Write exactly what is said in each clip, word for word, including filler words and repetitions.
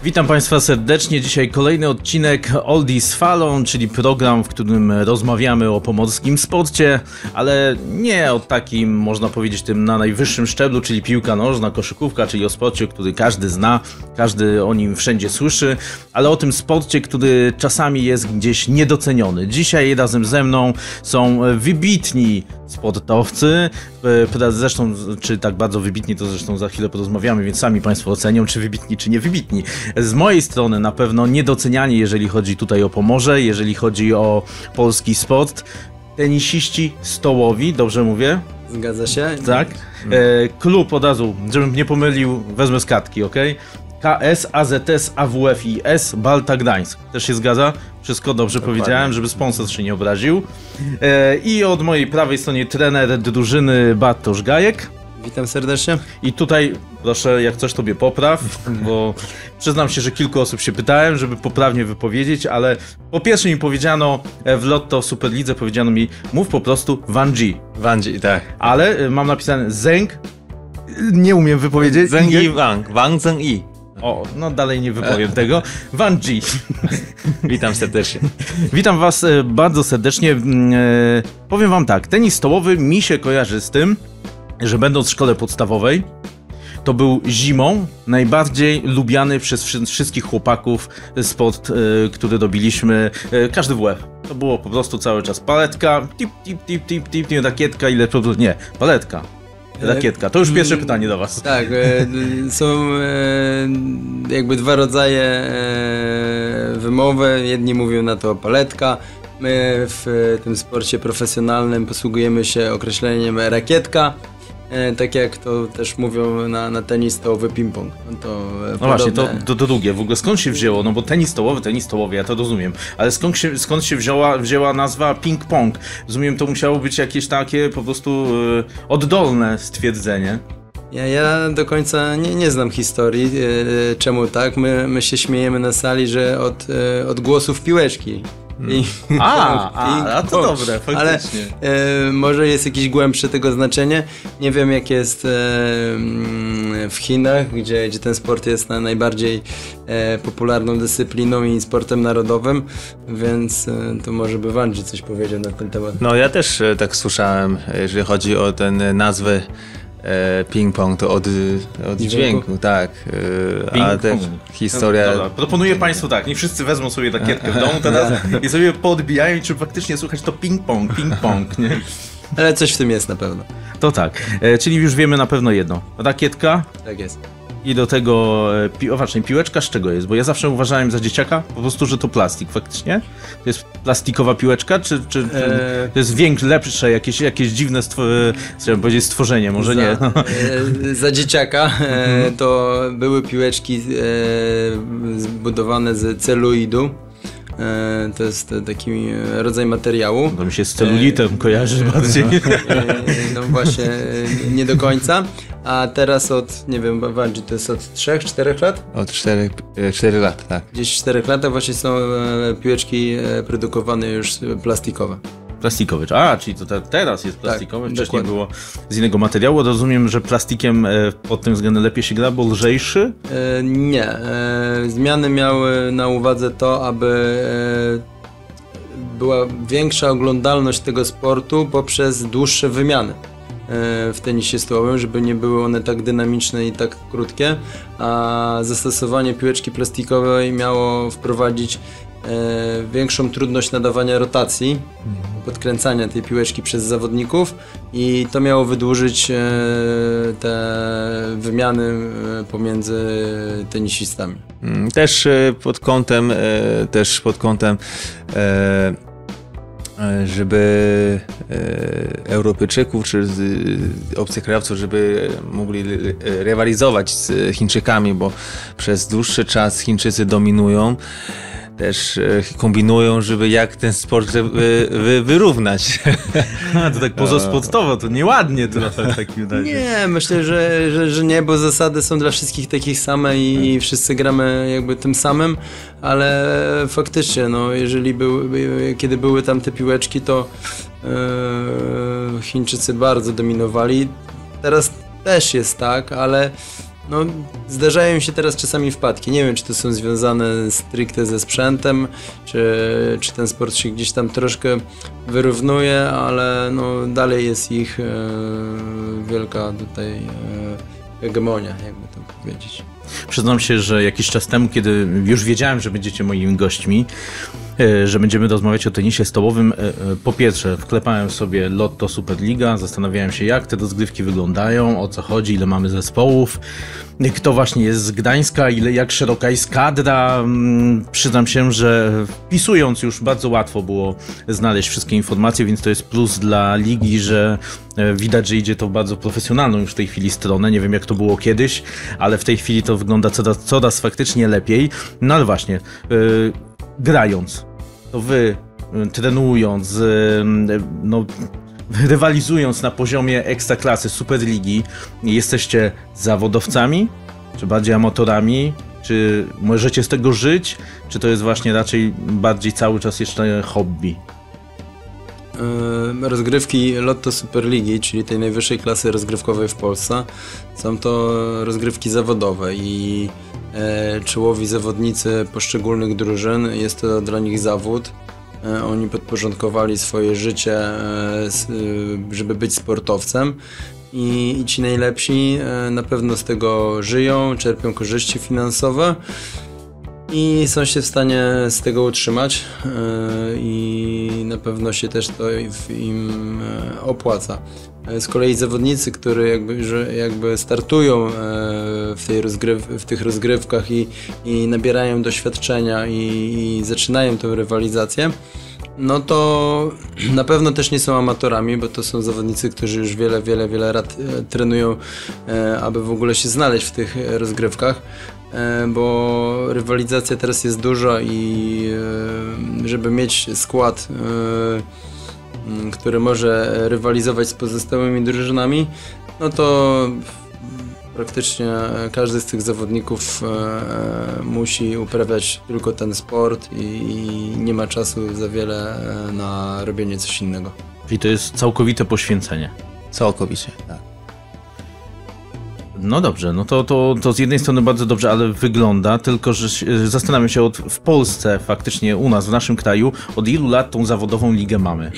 Witam Państwa serdecznie. Dzisiaj kolejny odcinek Oldies Falą, czyli program, w którym rozmawiamy o pomorskim sporcie, ale nie o takim, można powiedzieć, tym na najwyższym szczeblu, czyli piłka nożna, koszykówka, czyli o sporcie, który każdy zna, każdy o nim wszędzie słyszy, ale o tym sporcie, który czasami jest gdzieś niedoceniony. Dzisiaj razem ze mną są wybitni sportowcy, zresztą, czy tak bardzo wybitni, to zresztą za chwilę porozmawiamy, więc sami Państwo ocenią, czy wybitni, czy nie wybitni. Z mojej strony na pewno niedoceniani, jeżeli chodzi tutaj o Pomorze, jeżeli chodzi o polski sport. Tenisiści stołowi, dobrze mówię? Zgadza się. Tak. E, klub od razu, żebym nie pomylił, wezmę z kartki, ok? K S, A Z S, A W F I S, Balta Gdańsk. Też się zgadza? Wszystko dobrze Dokładnie. Powiedziałem, żeby sponsor się nie obraził. E, I od mojej prawej stronie trener drużyny Bartosz Gajek. Witam serdecznie. I tutaj proszę, jak coś tobie popraw, bo przyznam się, że kilku osób się pytałem, żeby poprawnie wypowiedzieć, ale po pierwsze mi powiedziano w Lotto Superlidze, powiedziano mi, mów po prostu Wanji. Wanji, tak. Ale mam napisane Zeng, nie umiem wypowiedzieć. Zeng i Wang, Wang Zeng i. O, no dalej nie wypowiem tego. Wanji. Witam serdecznie. Witam was bardzo serdecznie. Powiem wam tak, tenis stołowy mi się kojarzy z tym, że będąc w szkole podstawowej, to był zimą najbardziej lubiany przez wszystkich chłopaków sport, y, który robiliśmy, y, każdy w łeb. To było po prostu cały czas paletka, tip, tip, tip, tip, tip, tip rakietka, ile po prostu, nie, paletka, rakietka. To już pierwsze pytanie do was. Tak, e, są e, jakby dwa rodzaje e, wymowy, jedni mówią na to paletka. My w tym sporcie profesjonalnym posługujemy się określeniem rakietka. E, tak jak to też mówią na, na tenis stołowy ping-pong. No, to no właśnie, to, to, to drugie. W ogóle skąd się wzięło? No bo tenis stołowy, tenis stołowy, ja to rozumiem. Ale skąd się, skąd się wzięła, wzięła nazwa ping-pong? Rozumiem, to musiało być jakieś takie po prostu e, oddolne stwierdzenie. Ja, ja do końca nie, nie znam historii, e, czemu tak. My, my się śmiejemy na sali, że od, e, od głosów piłeczki. I, a, a, a to dobre, faktycznie. Ale e, może jest jakieś głębsze tego znaczenie. Nie wiem, jak jest e, w Chinach, gdzie, gdzie ten sport jest na najbardziej e, popularną dyscypliną i sportem narodowym, więc e, to może by Wanji coś powiedział na ten temat. No ja też e, tak słyszałem, jeżeli chodzi o ten nazwę E, ping-pong, to od, od dźwięku, dźwięku tak. E, a też historia... Dobra, proponuję Państwu tak, niech wszyscy wezmą sobie rakietkę w domu teraz i sobie poodbijają, czy faktycznie słuchać to ping-pong, ping-pong, nie? Ale coś w tym jest na pewno. To tak, e, czyli już wiemy na pewno jedno. Rakietka. Tak jest. I do tego, pi o właśnie, piłeczka z czego jest? Bo ja zawsze uważałem za dzieciaka po prostu, że to plastik, faktycznie? To jest plastikowa piłeczka, czy, czy, czy eee... to jest większe, lepsze, jakieś, jakieś dziwne stwo chciałem powiedzieć stworzenie, może za, nie? E, za dzieciaka e, to były piłeczki e, zbudowane z celuidu. E, to jest taki rodzaj materiału. To mi się z celulitem e, kojarzy bardziej. E, no właśnie, nie do końca. A teraz od, nie wiem, Wanji to jest od trzech, czterech lat? Od czterech lat, tak. Gdzieś czterech lat właśnie są e, piłeczki e, produkowane już plastikowe. Plastikowe, a, czyli to te, teraz jest plastikowe, tak, wcześniej dokładnie. Było z innego materiału. Rozumiem, że plastikiem e, pod tym względem lepiej się gra, bo lżejszy? E, nie. E, zmiany miały na uwadze to, aby e, była większa oglądalność tego sportu poprzez dłuższe wymiany w tenisie stołowym, żeby nie były one tak dynamiczne i tak krótkie, a zastosowanie piłeczki plastikowej miało wprowadzić e, większą trudność nadawania rotacji, podkręcania tej piłeczki przez zawodników i to miało wydłużyć e, te wymiany e, pomiędzy tenisistami. Też e, pod kątem e, też pod kątem e, żeby e, Europejczyków czy z, e, obcokrajowców, żeby mogli rywalizować z Chińczykami, bo przez dłuższy czas Chińczycy dominują. Też e, kombinują, żeby jak ten sport wy, wy, wyrównać. A, to tak pozasportowo, to nieładnie trochę w takim razie. Nie, myślę, że, że, że nie, bo zasady są dla wszystkich takich same i, i wszyscy gramy jakby tym samym, ale faktycznie, no, jeżeli były, kiedy były tam te piłeczki, to e, Chińczycy bardzo dominowali. Teraz też jest tak, ale no, zdarzają się teraz czasami wpadki. Nie wiem, czy to są związane stricte ze sprzętem, czy, czy ten sport się gdzieś tam troszkę wyrównuje, ale no, dalej jest ich e, wielka tutaj e, hegemonia, jakby to powiedzieć. Przyznam się, że jakiś czas temu, kiedy już wiedziałem, że będziecie moimi gośćmi, że będziemy rozmawiać o tenisie stołowym, po pierwsze wklepałem sobie Lotto Superliga, zastanawiałem się, jak te rozgrywki wyglądają, o co chodzi, ile mamy zespołów, kto właśnie jest z Gdańska, ile, jak szeroka jest kadra. Przyznam się, że wpisując już bardzo łatwo było znaleźć wszystkie informacje, więc to jest plus dla ligi, że widać, że idzie to w bardzo profesjonalną już w tej chwili stronę. Nie wiem, jak to było kiedyś, ale w tej chwili to wygląda coraz, coraz faktycznie lepiej. No ale właśnie, yy, grając, to wy yy, trenując, yy, no, rywalizując na poziomie ekstraklasy, superligi, jesteście zawodowcami, czy bardziej amatorami, czy możecie z tego żyć, czy to jest właśnie raczej bardziej cały czas jeszcze hobby? Rozgrywki Lotto Superligi, czyli tej najwyższej klasy rozgrywkowej w Polsce, są to rozgrywki zawodowe i e, czołowi zawodnicy poszczególnych drużyn, jest to dla nich zawód. E, oni podporządkowali swoje życie, e, s, e, żeby być sportowcem i, i ci najlepsi e, na pewno z tego żyją, czerpią korzyści finansowe i są się w stanie z tego utrzymać yy, i na pewno się też to im yy, opłaca. Z kolei zawodnicy, którzy jakby, że jakby startują yy, w, tej rozgryw w tych rozgrywkach i, i nabierają doświadczenia i, i zaczynają tę rywalizację, no to na pewno też nie są amatorami, bo to są zawodnicy, którzy już wiele, wiele, wiele lat e, trenują, e, aby w ogóle się znaleźć w tych rozgrywkach, e, bo rywalizacja teraz jest duża i e, żeby mieć skład, e, który może rywalizować z pozostałymi drużynami, no to praktycznie każdy z tych zawodników e, musi uprawiać tylko ten sport i, i nie ma czasu za wiele na robienie coś innego. Czyli to jest całkowite poświęcenie. Całkowicie, tak. No dobrze, no to, to, to z jednej strony bardzo dobrze, ale wygląda, tylko że zastanawiam się, od, w Polsce faktycznie, u nas, w naszym kraju, od ilu lat tą zawodową ligę mamy?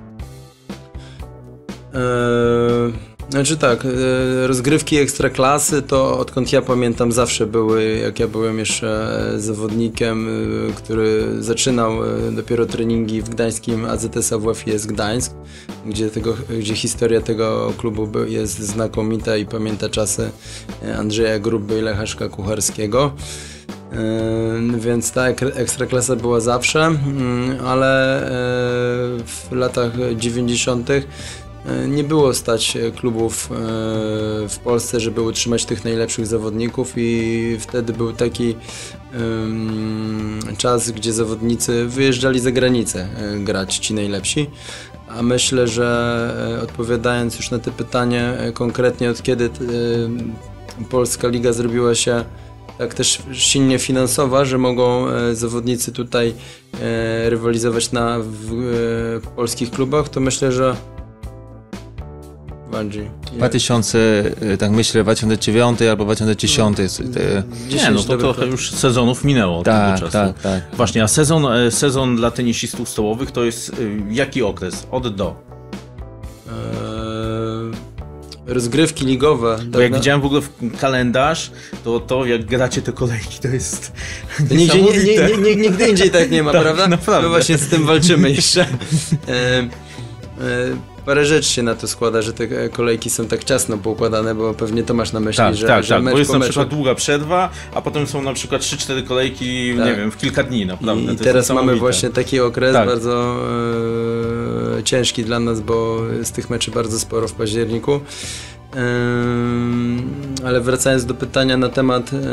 Eee... Znaczy tak, rozgrywki ekstraklasy to odkąd ja pamiętam zawsze były, jak ja byłem jeszcze zawodnikiem, który zaczynał dopiero treningi w gdańskim A Z S A W F I S Gdańsk, gdzie, tego, gdzie historia tego klubu jest znakomita i pamięta czasy Andrzeja Gruby i Lechaszka Kucharskiego. Więc ta ekstraklasa była zawsze, ale w latach dziewięćdziesiątych nie było stać klubów w Polsce, żeby utrzymać tych najlepszych zawodników i wtedy był taki um, czas, gdzie zawodnicy wyjeżdżali za granicę grać, ci najlepsi. A myślę, że odpowiadając już na to pytanie konkretnie, od kiedy Polska Liga zrobiła się tak też silnie finansowa, że mogą zawodnicy tutaj rywalizować na, w, w polskich klubach, to myślę, że bardziej. dwa tysiące, tak myślę, dwa tysiące dziewiąty albo dwa tysiące dziesiąty. Nie, no to trochę już sezonów minęło od tak, tego czasu. Tak, tak. Właśnie, a sezon, sezon dla tenisistów stołowych to jest jaki okres? Od do? Eee, rozgrywki ligowe. Bo jak widziałem w ogóle w kalendarz, to to jak gracie te kolejki, to jest to nigdzie, nie, nie, nie, nigdy indziej tak nie ma, tak, prawda? Naprawdę. My właśnie z tym walczymy jeszcze. Eee, e, Parę rzeczy się na to składa, że te kolejki są tak ciasno poukładane, bo pewnie to masz na myśli, tak, że, tak, że tak, mecz bo jest po na meczu. przykład długa przerwa, a potem są na przykład trzy cztery kolejki, tak. nie wiem, w kilka dni, naprawdę. I to teraz mamy właśnie taki okres tak. bardzo e, ciężki dla nas, bo z tych meczy bardzo sporo w październiku. E, ale wracając do pytania na temat e,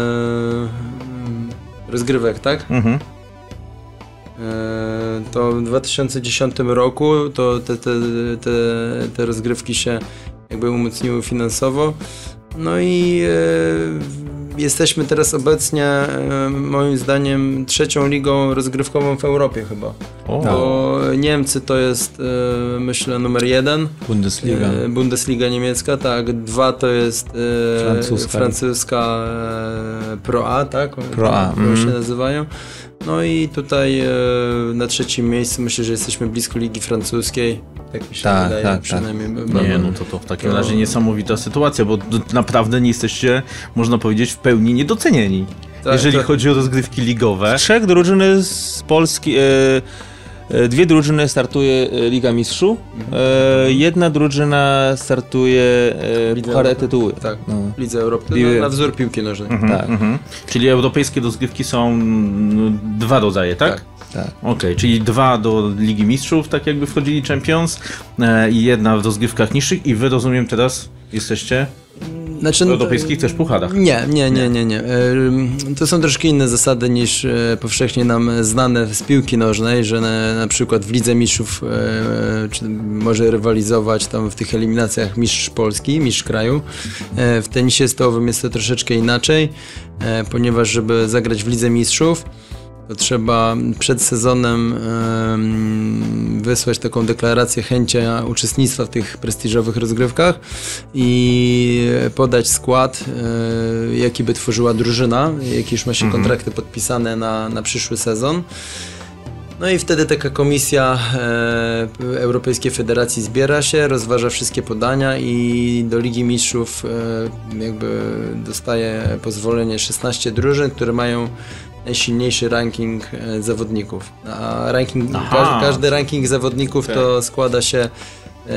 rozgrywek, tak? Mhm. To w dwa tysiące dziesiątym roku to te, te, te, te rozgrywki się jakby umocniły finansowo. No i jesteśmy teraz obecnie, e, moim zdaniem, trzecią ligą rozgrywkową w Europie chyba. O. Bo Niemcy to jest, e, myślę, numer jeden. Bundesliga. E, Bundesliga niemiecka, tak. Dwa to jest e, Francuska. francuska e, Pro A, tak? Pro A, Tak mm. się nazywają. No i tutaj e, na trzecim miejscu myślę, że jesteśmy blisko Ligi Francuskiej. Tak mi się Tak, wydaje, tak, przynajmniej. Nie, no to, to w takim To- razie niesamowita sytuacja, bo d- naprawdę nie jesteście, można powiedzieć, w pełni niedocenieni. Tak, jeżeli tak. chodzi o rozgrywki ligowe. Trzech drużyny z Polski, e, e, dwie drużyny startuje e, Liga Mistrzów, e, jedna drużyna startuje e, Lidze Puchar Europy. Tytuły. Tak, No. w Lidze Europy, Lidze- no, na wzór piłki nożnej. Mhm, tak. mhm. Czyli europejskie rozgrywki są mm, dwa rodzaje, tak? Tak. Tak. Okej, czyli dwa do Ligi Mistrzów, tak jakby wchodzili Champions e, i jedna w rozgrywkach niższych i wy, rozumiem, teraz jesteście Znaczy, w no, europejskich też pucharach. Nie, nie, nie, nie, nie. Ym, To są troszkę inne zasady niż e, powszechnie nam znane z piłki nożnej, że na, na przykład w Lidze Mistrzów e, czy może rywalizować tam w tych eliminacjach mistrz Polski, mistrz kraju. E, W tenisie stołowym jest to troszeczkę inaczej, e, ponieważ żeby zagrać w Lidze Mistrzów, to trzeba przed sezonem em, wysłać taką deklarację chęci uczestnictwa w tych prestiżowych rozgrywkach i podać skład, e, jaki by tworzyła drużyna, jakie już ma się kontrakty podpisane na, na przyszły sezon. No i wtedy taka komisja e, Europejskiej Federacji zbiera się, rozważa wszystkie podania i do Ligi Mistrzów e, jakby dostaje pozwolenie szesnaście drużyn, które mają najsilniejszy ranking e, zawodników. A ranking, Aha. każdy, każdy ranking zawodników to składa się e,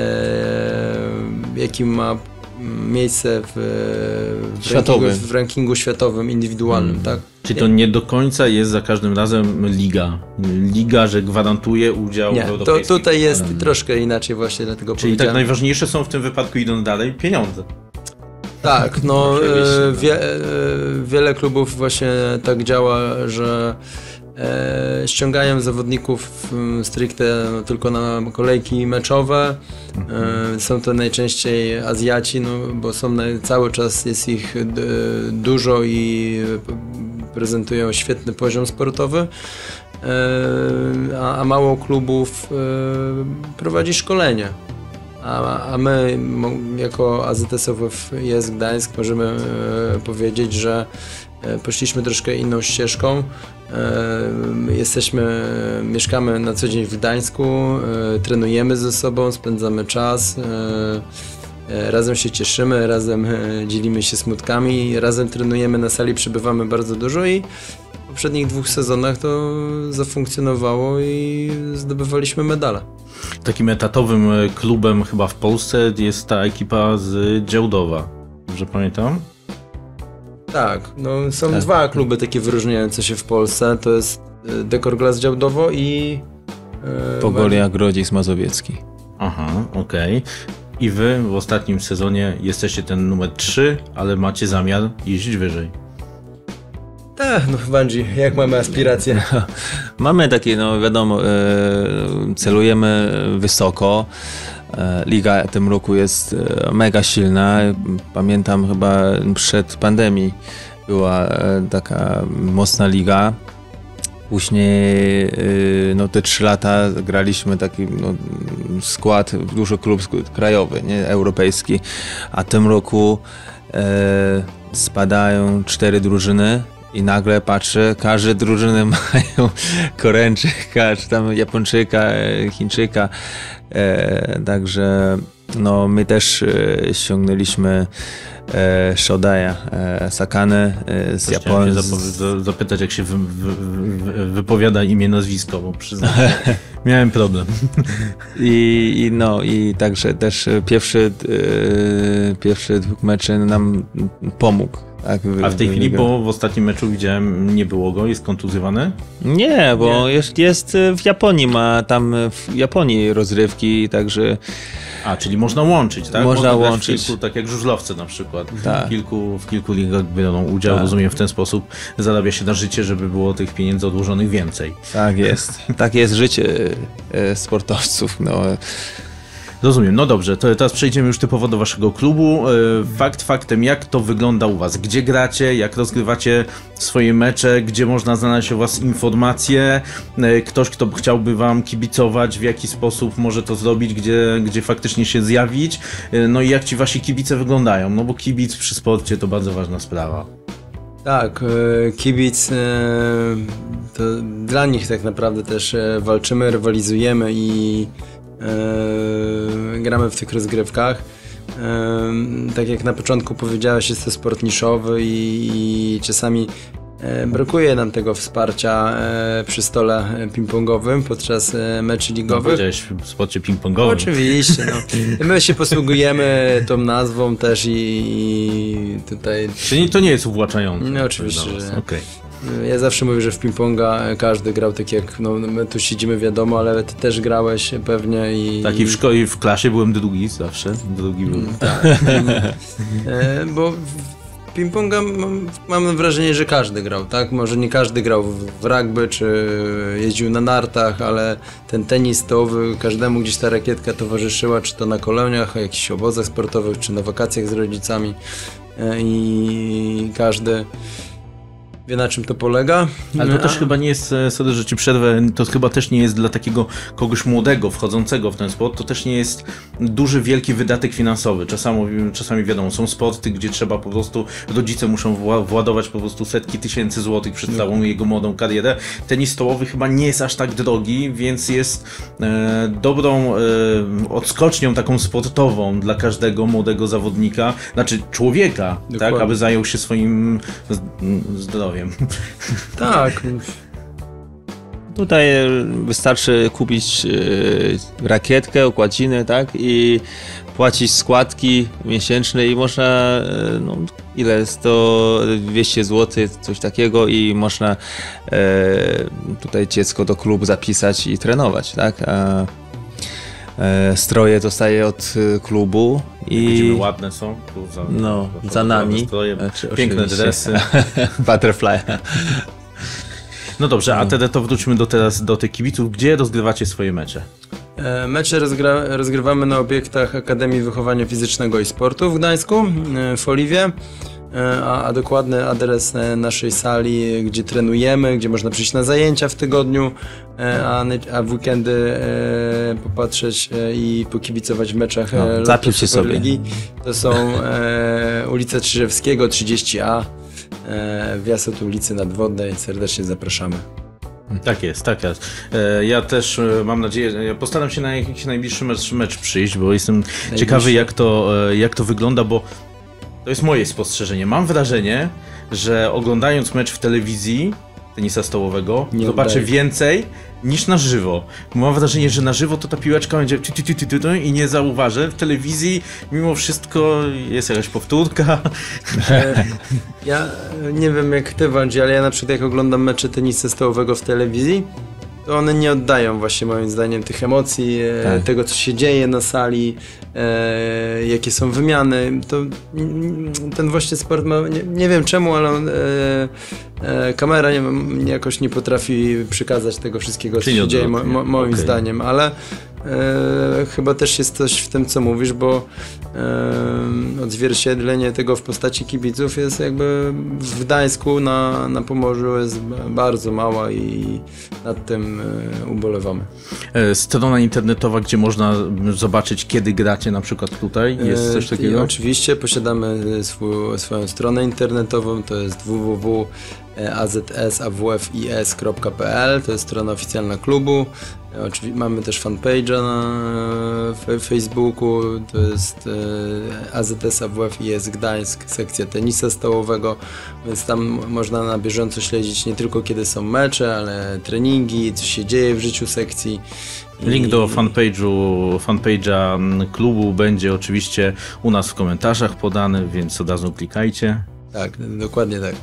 jakim ma miejsce w, w, Światowym. rankingu, w rankingu światowym, indywidualnym, tak? Czyli to nie do końca jest za każdym razem liga. Liga, że gwarantuje udział Nie, w to europejskich tutaj jest pucharach. troszkę inaczej właśnie, dlatego Czyli tak powiedziałem. najważniejsze są w tym wypadku, idąc dalej, pieniądze. Tak, no Oczywiście, e, wie, e, wiele klubów właśnie tak działa, że e, ściągają zawodników m, stricte no, tylko na kolejki meczowe. E, są to najczęściej Azjaci, no, bo są na, cały czas jest ich d, dużo i e, prezentują świetny poziom sportowy. E, a, a mało klubów e, prowadzi szkolenie. A, a my mo- jako A Z S O W F Jest Gdańsk możemy e, powiedzieć, że e, poszliśmy troszkę inną ścieżką. E, jesteśmy, mieszkamy na co dzień w Gdańsku, e, trenujemy ze sobą, spędzamy czas, e, e, razem się cieszymy, razem e, dzielimy się smutkami, razem trenujemy na sali, przebywamy bardzo dużo i w poprzednich dwóch sezonach to zafunkcjonowało i zdobywaliśmy medale. Takim etatowym e, klubem chyba w Polsce jest ta ekipa z Działdowa. Dobrze pamiętam? Tak, no są Tak. dwa kluby takie wyróżniające się w Polsce, to jest e, Dekor Glass Działdowo i e, Pogolia Grodzisk Mazowiecki. Aha, okej. I wy w ostatnim sezonie jesteście ten numer trzy, ale macie zamiar iść wyżej. Tak, no Wanji, jak mamy aspiracje? Mamy takie, no wiadomo, e, celujemy wysoko. E, Liga w tym roku jest e, mega silna. Pamiętam chyba przed pandemią była e, taka mocna liga. Później e, no te trzy lata graliśmy taki no, skład, dużo klub krajowy, nie europejski. A w tym roku e, spadają cztery drużyny. I nagle patrzę, każde drużyny mają Koreańczyka, czy tam Japończyka, e, Chińczyka. E, także no, my też e, ściągnęliśmy e, Shodaja, e, Sakane e, z Chciałem Japonii. się zapo- za- zapytać, jak się wy, wy, wy, wypowiada imię, nazwisko, bo przyznam, że miałem problem. I, I no, i także też pierwszy, e, pierwszy dwóch meczy nam pomógł. Tak, A w tej chwili, bo w ostatnim meczu widziałem, nie było go, jest kontuzjowany? Nie, bo Nie. Jest, jest w Japonii, ma tam w Japonii rozrywki, także A, czyli można łączyć, tak? Można grać łączyć. W kilku, tak jak żużlowcy na przykład. Tak. W, kilku, w kilku ligach biorą udział, Tak. rozumiem, w ten sposób zarabia się na życie, żeby było tych pieniędzy odłożonych więcej. tak jest. Tak jest życie e, sportowców. No. Rozumiem, no dobrze, to teraz przejdziemy już typowo do waszego klubu. Fakt faktem, jak to wygląda u was? Gdzie gracie, jak rozgrywacie swoje mecze, gdzie można znaleźć o was informacje? Ktoś, kto chciałby wam kibicować, w jaki sposób może to zrobić, gdzie, gdzie faktycznie się zjawić? No i jak ci wasi kibice wyglądają? No bo kibic przy sporcie to bardzo ważna sprawa. Tak, kibic, to dla nich tak naprawdę też walczymy, rywalizujemy i gramy w tych rozgrywkach. Tak jak na początku powiedziałeś, jest to sport niszowy i, i czasami brakuje nam tego wsparcia przy stole ping-pongowym podczas meczy ligowych. No, powiedziałeś w sporcie ping-pongowym. No, oczywiście. No. My się posługujemy tą nazwą też i, i tutaj... Czyli to nie jest uwłaczające? No oczywiście, że... Okay. Ja zawsze mówię, że w ping-ponga każdy grał tak jak, no my tu siedzimy wiadomo, ale ty też grałeś pewnie i... Tak i w szkole, w klasie byłem drugi zawsze, drugi byłem. Tak, e, bo w ping-ponga mam, mam wrażenie, że każdy grał, tak? Może nie każdy grał w rugby, czy jeździł na nartach, ale ten tenis stołowy, każdemu gdzieś ta rakietka towarzyszyła, czy to na koloniach, jakichś obozach sportowych, czy na wakacjach z rodzicami e, i każdy... wie, na czym to polega. Ale to też chyba nie jest, sorry, że ci przerwę, to chyba też nie jest dla takiego kogoś młodego, wchodzącego w ten sport, to też nie jest duży, wielki wydatek finansowy. Czasami, czasami wiadomo, są sporty, gdzie trzeba po prostu, rodzice muszą władować po prostu setki tysięcy złotych przez całą jego młodą karierę. Tenis stołowy chyba nie jest aż tak drogi, więc jest e, dobrą e, odskocznią taką sportową dla każdego młodego zawodnika, znaczy człowieka, tak, aby zajął się swoim zdrowiem. Tak. Tutaj wystarczy kupić rakietkę, okładzinę, tak? I płacić składki miesięczne i można, no ile, sto dwieście złotych, coś takiego i można e, tutaj dziecko do klubu zapisać i trenować, tak? A e, stroje dostaje od klubu. I widzimy, ładne są. Tu za, no, za nami. Stroje, piękne dresy. Butterfly. No dobrze, a teraz to wróćmy do, teraz do tych kibiców. Gdzie rozgrywacie swoje mecze? E, mecze rozgra rozgrywamy na obiektach Akademii Wychowania Fizycznego i Sportu w Gdańsku, e, w Oliwie. A, a dokładny adres naszej sali, gdzie trenujemy, gdzie można przyjść na zajęcia w tygodniu, a, a w weekendy e, popatrzeć e, i pokibicować w meczach no, Lotto Superligi. To są e, ulica Czyżewskiego trzydzieści A, e, wjazd od ulicy Nadwodnej. Serdecznie zapraszamy. Tak jest, tak jest. Ja też mam nadzieję, ja postaram się na jakiś najbliższy mecz, mecz przyjść, bo jestem najbliższy. ciekawy jak to, jak to wygląda, bo to jest moje spostrzeżenie. Mam wrażenie, że oglądając mecz w telewizji tenisa stołowego nie zobaczę oddaję. więcej niż na żywo. Mam wrażenie, że na żywo to ta piłeczka będzie i nie zauważę. W telewizji mimo wszystko jest jakaś powtórka. Ja nie wiem jak ty, Wandzi, ale ja na przykład jak oglądam mecze tenisa stołowego w telewizji, to one nie oddają właśnie moim zdaniem tych emocji, tak. tego co się dzieje na sali, e, jakie są wymiany. To ten właśnie sport ma, nie, nie wiem czemu, ale on, e, e, kamera nie, jakoś nie potrafi przekazać tego wszystkiego, co się dzieje, mo, mo, moim okay. zdaniem, ale e, chyba też jest coś w tym, co mówisz, bo e, odzwierciedlenie tego w postaci kibiców jest jakby w Gdańsku na, na Pomorzu jest bardzo mała i nad tym e, ubolewamy. Strona internetowa, gdzie można zobaczyć, kiedy gracie na przykład tutaj, jest coś takiego? E, oczywiście posiadamy swój, swoją stronę internetową, to jest w w w kropka a z s a w f i s kropka p l, to jest strona oficjalna klubu. Oczywiście mamy też fanpage'a na Facebooku, to jest A Z S A W F I S Gdańsk, sekcja tenisa stołowego, więc tam można na bieżąco śledzić nie tylko kiedy są mecze, ale treningi, co się dzieje w życiu sekcji. Link do fanpage'u, fanpage'a klubu będzie oczywiście u nas w komentarzach podany, więc od razu klikajcie. Tak, dokładnie tak.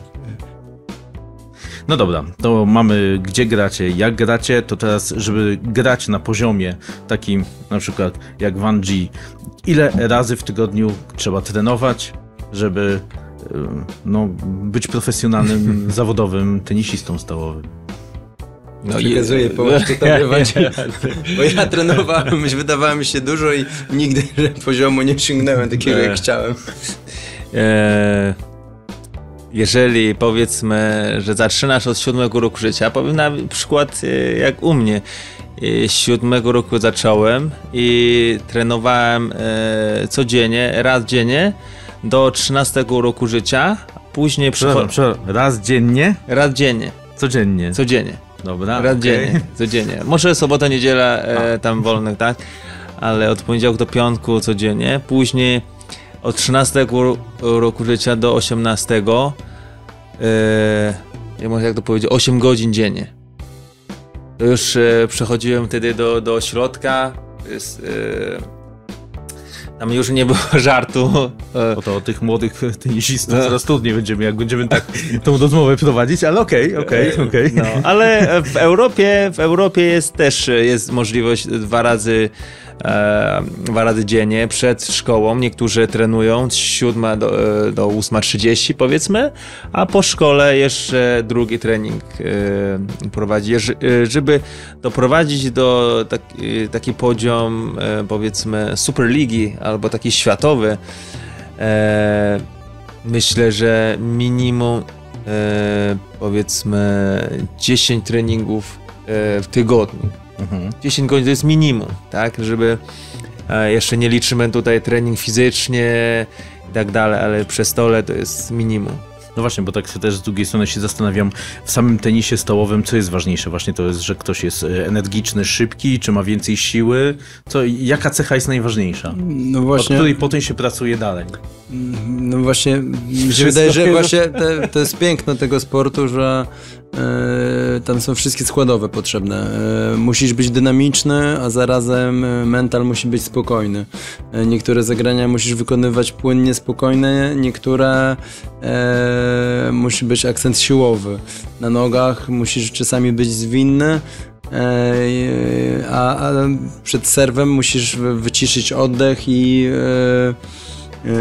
No dobra, to mamy gdzie gracie, jak gracie, to teraz, żeby grać na poziomie takim na przykład jak Wandzi, ile razy w tygodniu trzeba trenować, żeby no, być profesjonalnym, zawodowym tenisistą stołowym? No przekazuję i... połączkę tobie, bo ja trenowałem, wydawało mi się dużo i nigdy poziomu nie osiągnąłem takiego, jak chciałem. E, jeżeli powiedzmy, że zaczynasz od siódmego roku życia, powiem na przykład jak u mnie. Siódmego roku zacząłem i trenowałem e, codziennie, raz dziennie do trzynastego roku życia. Później przepraszam, raz dziennie? Raz dziennie. Codziennie? Codziennie. Dobra, raz okay. dziennie, codziennie. Może sobota, niedziela e, tam wolnych, tak? Ale od poniedziałku do piątku codziennie. Później od trzynastego roku życia do osiemnastego e, nie wiem jak to powiedzieć, osiem godzin dziennie. To już e, przechodziłem wtedy do, do ośrodka. Jest, e, tam już nie było żartu. Bo to o tych młodych tenisistów coraz trudniej będziemy, jak będziemy tak tą rozmowę prowadzić, ale okej, okej, okej. Ale w Europie, w Europie jest też jest możliwość dwa razy e, dwa razy dziennie przed szkołą. Niektórzy trenują z siódma do, do ósma trzydzieści powiedzmy, a po szkole jeszcze drugi trening e, prowadzi. Żeby doprowadzić do tak, taki poziom e, powiedzmy Superligi albo taki światowy, e, myślę, że minimum e, powiedzmy dziesięć treningów e, w tygodniu. Mhm. dziesięć godzin to jest minimum, tak, żeby e, jeszcze nie liczymy tutaj trening fizycznie i tak dalej, ale przy stole to jest minimum. No właśnie, bo tak też z drugiej strony się zastanawiam, w samym tenisie stołowym, co jest ważniejsze? Właśnie to jest, że ktoś jest energiczny, szybki, czy ma więcej siły? Co, jaka cecha jest najważniejsza? No właśnie, od której potem się pracuje dalej? No właśnie, mi się wydaje, że właśnie te, to jest piękno tego sportu, że e, tam są wszystkie składowe potrzebne. E, musisz być dynamiczny, a zarazem mental musi być spokojny. E, niektóre zagrania musisz wykonywać płynnie, spokojne, niektóre e, musi być akcent siłowy. Na nogach musisz czasami być zwinny, e, a, a przed serwem musisz wyciszyć oddech i e, Yy,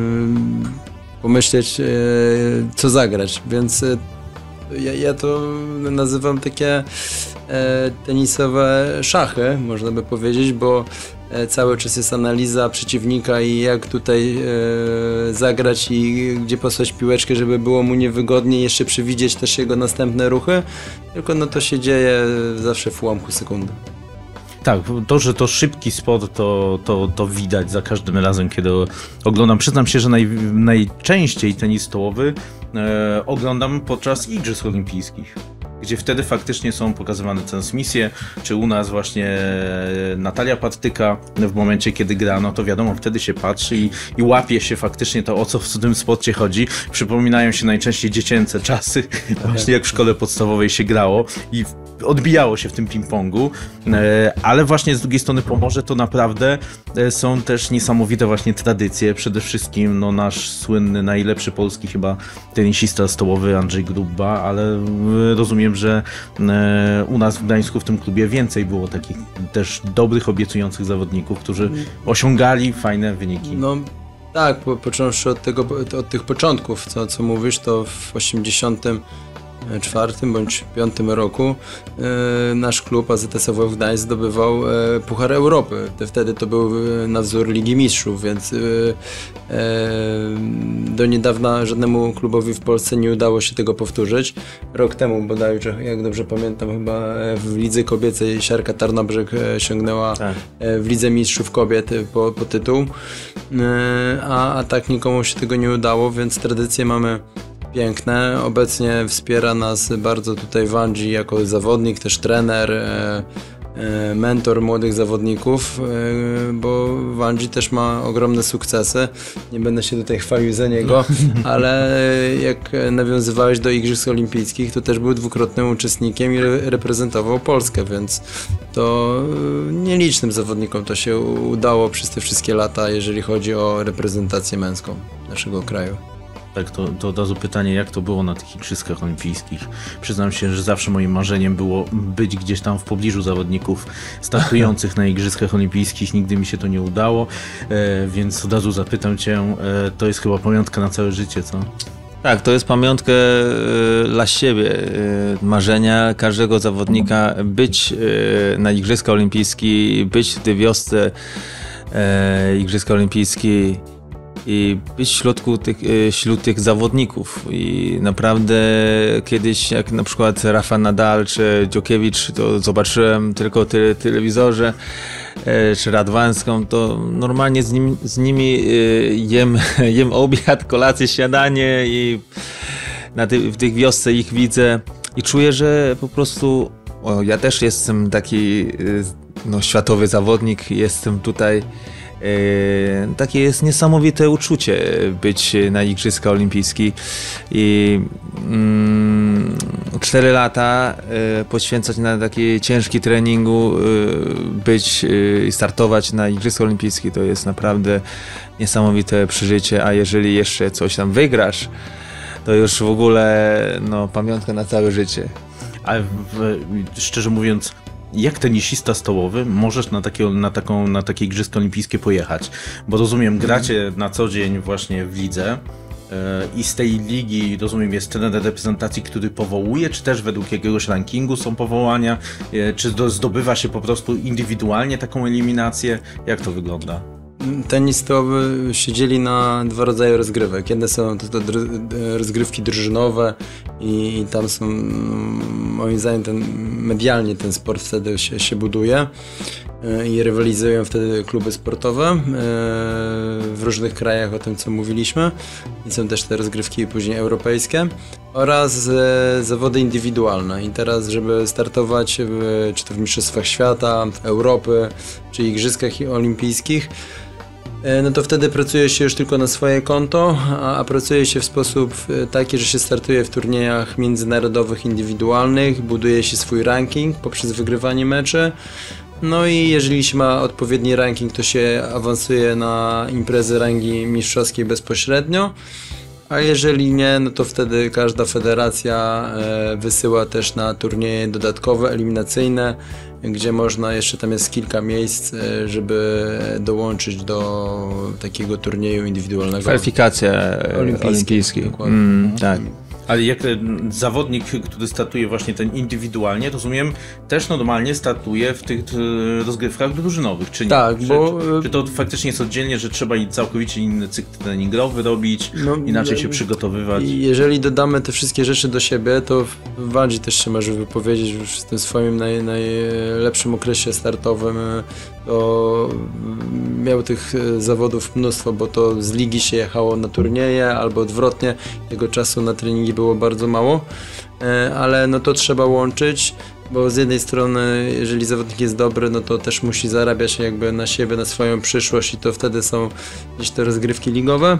pomyśleć, yy, co zagrać, więc yy, ja, ja to nazywam takie yy, tenisowe szachy, można by powiedzieć, bo yy, cały czas jest analiza przeciwnika i jak tutaj yy, zagrać i gdzie posłać piłeczkę, żeby było mu niewygodnie, jeszcze przewidzieć też jego następne ruchy, tylko no to się dzieje zawsze w ułamku sekundy. Tak, to, że to szybki sport, to, to, to widać za każdym razem, kiedy oglądam. Przyznam się, że naj, najczęściej tenis stołowy e, oglądam podczas Igrzysk Olimpijskich, gdzie wtedy faktycznie są pokazywane transmisje, czy u nas właśnie Natalia Partyka w momencie, kiedy gra, no to wiadomo, wtedy się patrzy i, i łapie się faktycznie to, o co w tym sporcie chodzi. Przypominają się najczęściej dziecięce czasy, właśnie jak w szkole podstawowej się grało i odbijało się w tym ping-pongu, ale właśnie z drugiej strony Pomorze to naprawdę są też niesamowite właśnie tradycje. Przede wszystkim no, nasz słynny, najlepszy polski chyba tenisista stołowy Andrzej Grubba, ale rozumiem, że u nas w Gdańsku w tym klubie więcej było takich też dobrych, obiecujących zawodników, którzy osiągali fajne wyniki. No. Tak, po, począwszy od, tego, od tych początków, co, co mówisz, to w osiemdziesiątym czwartym bądź piątym roku e, nasz klub A Z S A W F Gdańsk zdobywał e, Puchar Europy. Wtedy to był na wzór Ligi Mistrzów, więc e, e, do niedawna żadnemu klubowi w Polsce nie udało się tego powtórzyć. Rok temu bodajże, jak dobrze pamiętam, chyba w Lidze Kobiecej Siarka Tarnobrzeg sięgnęła tak. w Lidze Mistrzów Kobiet po, po tytuł, e, a, a tak nikomu się tego nie udało, więc tradycję mamy piękne. Obecnie wspiera nas bardzo tutaj Wanji jako zawodnik, też trener, e, e, mentor młodych zawodników, e, bo Wanji też ma ogromne sukcesy. Nie będę się tutaj chwalił za niego, ale jak nawiązywałeś do Igrzysk Olimpijskich, to też był dwukrotnym uczestnikiem i re- reprezentował Polskę, więc to nielicznym zawodnikom to się udało przez te wszystkie lata, jeżeli chodzi o reprezentację męską naszego kraju. Tak, to, to od razu pytanie, jak to było na tych Igrzyskach Olimpijskich? Przyznam się, że zawsze moim marzeniem było być gdzieś tam w pobliżu zawodników startujących na Igrzyskach Olimpijskich. Nigdy mi się to nie udało, e, więc od razu zapytam cię, e, to jest chyba pamiątka na całe życie, co? Tak, to jest pamiątka e, dla siebie, e, marzenia każdego zawodnika być e, na Igrzyska Olimpijskie, być w tej wiosce e, Igrzyska Olimpijskie i być w środku tych, e, wśród tych zawodników. I naprawdę kiedyś, jak na przykład Rafa Nadal czy Djokovic, to zobaczyłem tylko w te, telewizorze, e, czy Radwańską, to normalnie z, nim, z nimi e, jem, jem obiad, kolację, śniadanie i na ty, w tych wiosce ich widzę i czuję, że po prostu o, ja też jestem taki no, światowy zawodnik, jestem tutaj. E, takie jest niesamowite uczucie być na Igrzyska Olimpijskie i mm, cztery lata e, poświęcać na taki ciężki treningu, e, być i e, startować na Igrzyska Olimpijskie to jest naprawdę niesamowite przeżycie, a jeżeli jeszcze coś tam wygrasz, to już w ogóle no, pamiątka na całe życie. Ale w, szczerze mówiąc, jak tenisista stołowy możesz na takie, na taką, na takie Igrzyska Olimpijskie pojechać? Bo rozumiem, gracie na co dzień właśnie w lidze yy, i z tej ligi, rozumiem, jest trener reprezentacji, który powołuje, czy też według jakiegoś rankingu są powołania, yy, czy do, zdobywa się po prostu indywidualnie taką eliminację? Jak to wygląda? Tenis stołowy się dzieli na dwa rodzaje rozgrywek. Jedne są to, to rozgrywki drużynowe i, i tam są, moim zdaniem, ten, medialnie ten sport wtedy się, się buduje i rywalizują wtedy kluby sportowe w różnych krajach, o tym co mówiliśmy. I są też te rozgrywki później europejskie oraz zawody indywidualne. I teraz, żeby startować w, czy to w Mistrzostwach Świata, Europy, czy Igrzyskach Olimpijskich, no to wtedy pracuje się już tylko na swoje konto, a, a pracuje się w sposób taki, że się startuje w turniejach międzynarodowych, indywidualnych, buduje się swój ranking poprzez wygrywanie meczy. No i jeżeli się ma odpowiedni ranking, to się awansuje na imprezy rangi mistrzowskiej bezpośrednio. A jeżeli nie, no to wtedy każda federacja e, wysyła też na turnieje dodatkowe, eliminacyjne, gdzie można, jeszcze tam jest kilka miejsc, e, żeby dołączyć do takiego turnieju indywidualnego. Kwalifikacja olimpijskiej. Mm, tak. Ale jak zawodnik, który startuje właśnie ten indywidualnie, rozumiem, też normalnie startuje w tych rozgrywkach drużynowych, czy nie? Tak, czy, bo... Czy, czy to faktycznie jest oddzielnie, że trzeba całkowicie inny cykl treningowy robić, no, inaczej się przygotowywać? Jeżeli dodamy te wszystkie rzeczy do siebie, to Waldzi też się może wypowiedzieć już w tym swoim naj, najlepszym okresie startowym. To miał tych zawodów mnóstwo, bo to z ligi się jechało na turnieje albo odwrotnie, tego czasu na treningi było bardzo mało, ale no to trzeba łączyć, bo z jednej strony jeżeli zawodnik jest dobry, no to też musi zarabiać jakby na siebie, na swoją przyszłość i to wtedy są gdzieś te rozgrywki ligowe,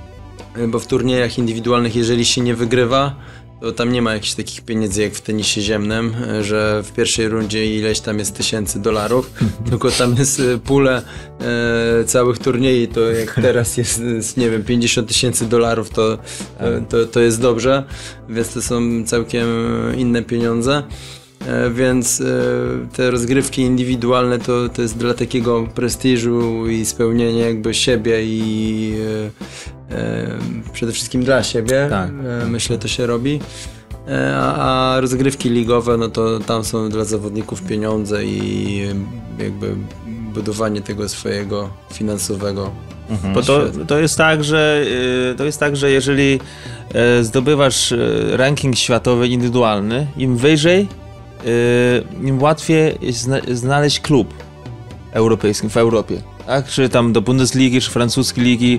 bo w turniejach indywidualnych jeżeli się nie wygrywa, to tam nie ma jakichś takich pieniędzy jak w tenisie ziemnym, że w pierwszej rundzie ileś tam jest tysięcy dolarów, tylko tam jest pulę e, całych turniejów, to jak teraz jest, nie wiem, pięćdziesiąt tysięcy dolarów, to, to, to jest dobrze, więc to są całkiem inne pieniądze. E, więc e, te rozgrywki indywidualne to, to jest dla takiego prestiżu i spełnienia jakby siebie i e, e, przede wszystkim dla siebie, tak. e, myślę to się robi. E, a, a rozgrywki ligowe, no to tam są dla zawodników pieniądze i jakby budowanie tego swojego finansowego. Mhm. Bo to, to jest tak, że to jest tak, że jeżeli zdobywasz ranking światowy indywidualny, im wyżej, im łatwiej jest znaleźć klub europejski w Europie, tak? Czy tam do Bundesligi, czy francuskiej ligi,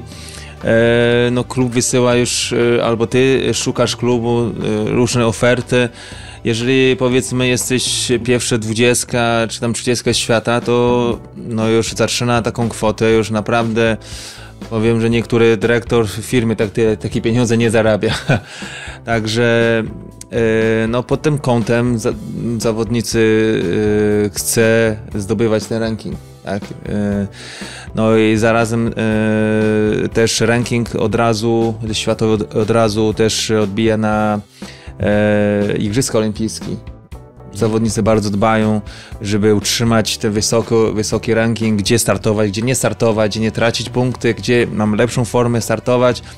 no klub wysyła już, albo ty szukasz klubu, różne oferty. Jeżeli powiedzmy jesteś pierwsza dwudziestka, czy tam trzydziestka świata, to no już zaczyna taką kwotę, już naprawdę powiem, że niektóry dyrektor firmy tak, takie pieniądze nie zarabia. Także no pod tym kątem za, zawodnicy y, chce zdobywać ten ranking. Tak? Y, no i zarazem y, też ranking od razu, światowy od, od razu też odbija na y, Igrzyska Olimpijskie. Zawodnicy bardzo dbają, żeby utrzymać ten wysoko, wysoki ranking, gdzie startować, gdzie nie startować, gdzie nie tracić punkty, gdzie mam lepszą formę startować.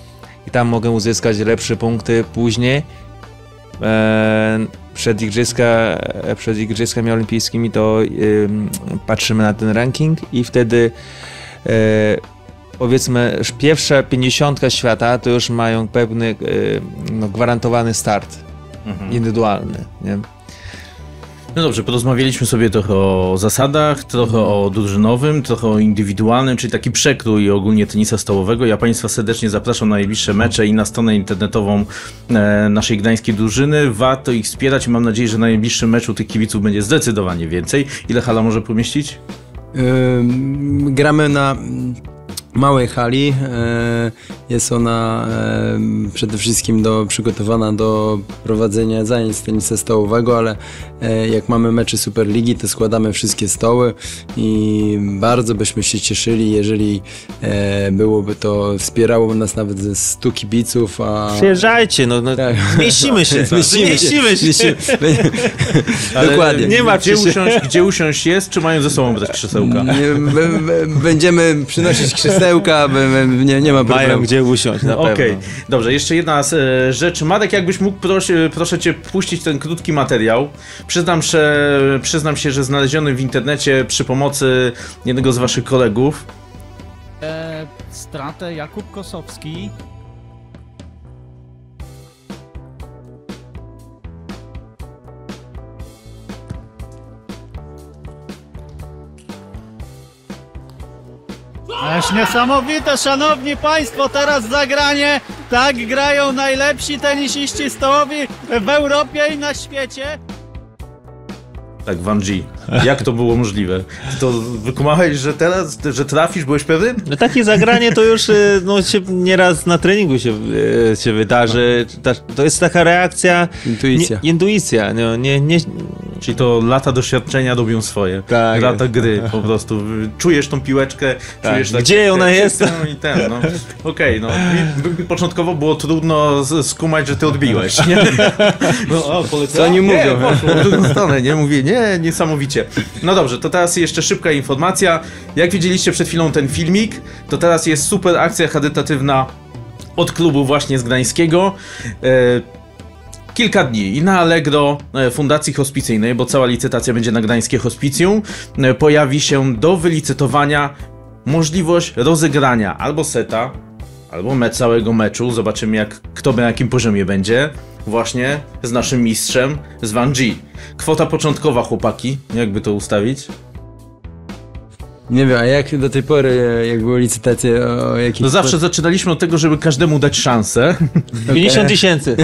i tam mogę uzyskać lepsze punkty później. E, przed, igrzyska, przed Igrzyskami Olimpijskimi to e, patrzymy na ten ranking i wtedy e, powiedzmy pierwsza pięćdziesiątka świata to już mają pewny e, no, gwarantowany start mhm. indywidualny. Nie? No dobrze, porozmawialiśmy sobie trochę o zasadach, trochę o drużynowym, trochę o indywidualnym, czyli taki przekrój ogólnie tenisa stołowego. Ja Państwa serdecznie zapraszam na najbliższe mecze i na stronę internetową e, naszej gdańskiej drużyny. Warto ich wspierać i mam nadzieję, że na najbliższym meczu tych kibiców będzie zdecydowanie więcej. Ile hala może pomieścić? Yy, gramy na małej hali. Jest ona przede wszystkim do, przygotowana do prowadzenia zajęć z tenisa stołowego, ale jak mamy mecze Superligi, to składamy wszystkie stoły i bardzo byśmy się cieszyli, jeżeli byłoby to, wspierało nas nawet ze stu kibiców. A... Przyjeżdżajcie, no, no tak. zmieścimy się. Zmieścimy się. Zmieścimy się. Zmieścimy. Dokładnie. Nie ma gdzie usiąść, gdzie usiąść jest, czy mają ze sobą brać krzesełka? Będziemy przynosić krzesełka, nie, nie ma problemu. Mają gdzie usiąść, na pewno. Okej, okay. Dobrze, jeszcze jedna e, rzecz. Marek, jakbyś mógł, prosi, proszę Cię, puścić ten krótki materiał. Przyznam, że, przyznam się, że znaleziony w internecie przy pomocy jednego z Waszych kolegów. E, stratę Jakub Kosowski. Ależ niesamowite, szanowni państwo, teraz zagranie. Tak grają najlepsi tenisiści stołowi w Europie i na świecie. Tak, Van G. Jak to było możliwe? Ty to wykumałeś, że teraz, że trafisz, byłeś pewien? No takie zagranie to już no, się nieraz na treningu się, się wydarzy. To jest taka reakcja... Intuicja. Nie, intuicja. No, nie, nie... Czyli to lata doświadczenia robią swoje. Tak. Lata gry po prostu. Czujesz tą piłeczkę, tak. czujesz... Tak, gdzie ona jest? No i ten, no. Okej, okay, no. Mi, mi początkowo było trudno skumać, że ty odbiłeś, nie? No, o, co oni mówią? Nie, poszło w drugą stronę, nie? Mówię, nie, niesamowicie. No dobrze, to teraz jeszcze szybka informacja. Jak widzieliście przed chwilą ten filmik, to teraz jest super akcja charytatywna od klubu właśnie z Gdańskiego. E, Kilka dni i na Allegro Fundacji Hospicyjnej, bo cała licytacja będzie na Gdańskie Hospicjum, pojawi się do wylicytowania możliwość rozegrania albo seta, albo me całego meczu. Zobaczymy, jak kto na jakim poziomie będzie. Właśnie z naszym mistrzem, z Van G. Kwota początkowa, chłopaki, jakby to ustawić? Nie wiem, a jak do tej pory, jak były licytacje o jakich... No zawsze zaczynaliśmy od tego, żeby każdemu dać szansę. pięćdziesiąt tysięcy.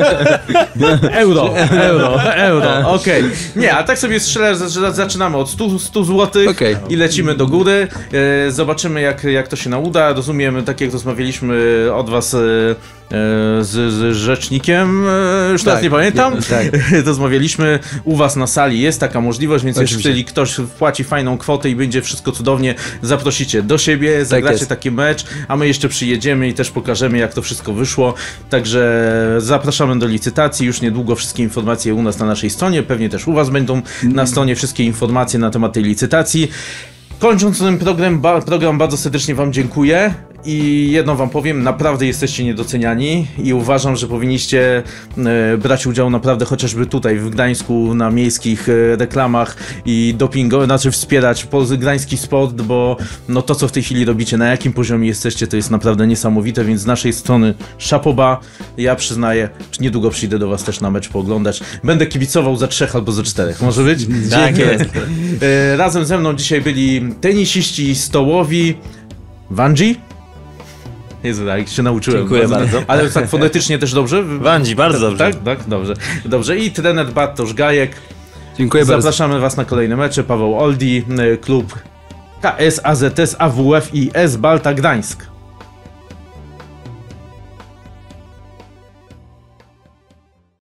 Euro, euro, euro, okej. Okay. Nie, a tak sobie strzelę, zaczynamy od stu złotych okay. I lecimy do góry. Zobaczymy, jak, jak to się nam uda. Rozumiem, tak jak rozmawialiśmy od was z, z rzecznikiem, już tak, teraz nie pamiętam, nie, tak. Rozmawialiśmy, u was na sali jest taka możliwość, więc oczywiście. Jeżeli ktoś wpłaci fajną kwotę i będzie wszystko cudownie, zaprosicie do siebie, zagracie tak taki mecz, a my jeszcze przyjedziemy i też pokażemy, jak to wszystko wyszło. Także zapraszamy do licytacji, już niedługo wszystkie informacje u nas na naszej stronie, pewnie też u was będą na stronie wszystkie informacje na temat tej licytacji. Kończąc ten program, ba program, bardzo serdecznie wam dziękuję i jedno wam powiem, naprawdę jesteście niedoceniani i uważam, że powinniście e, brać udział naprawdę chociażby tutaj w Gdańsku na miejskich e, reklamach i dopingowych, znaczy wspierać gdański sport, bo no to, co w tej chwili robicie, na jakim poziomie jesteście, to jest naprawdę niesamowite, więc z naszej strony szapoba. Ja przyznaję, niedługo przyjdę do was też na mecz pooglądać. Będę kibicował za trzech albo za czterech, może być? Tak jest. E, razem ze mną dzisiaj byli tenisiści stołowi. Van G? Jezu, tak się nauczyłem. Dziękuję bardzo. bardzo. Ale tak fonetycznie też dobrze? Van G, bardzo dobrze. Tak, tak, dobrze. Dobrze. I trener Bartosz Gajek. Dziękuję Zapraszamy bardzo. Zapraszamy was na kolejne mecze. Paweł Oldi, klub K S A Z S A W F i S Balta Gdańsk.